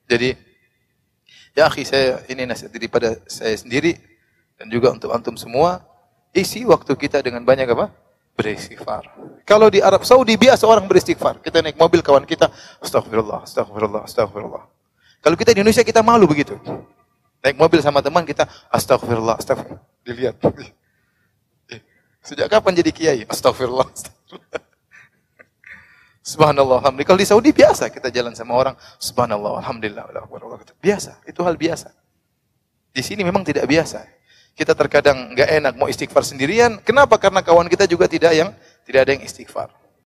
Jadi, ya akhi, saya ini nasihat daripada saya sendiri dan juga untuk antum semua, isi waktu kita dengan banyak apa? Beristighfar. Kalau di Arab Saudi biasa orang beristighfar. Kita naik mobil kawan kita, astagfirullah, astagfirullah, astagfirullah. Kalau kita di Indonesia kita malu begitu. Naik mobil sama teman kita, astagfirullah, astagfirullah. Dilihat. Sejak kapan jadi kiai? Astagfirullah, astagfirullah. Subhanallah, alhamdulillah. Kalau di Saudi biasa kita jalan sama orang, subhanallah, alhamdulillah, biasa. Itu hal biasa. Di sini memang tidak biasa. Kita terkadang enggak enak mau istighfar sendirian. Kenapa? Karena kawan kita juga tidak ada yang istighfar.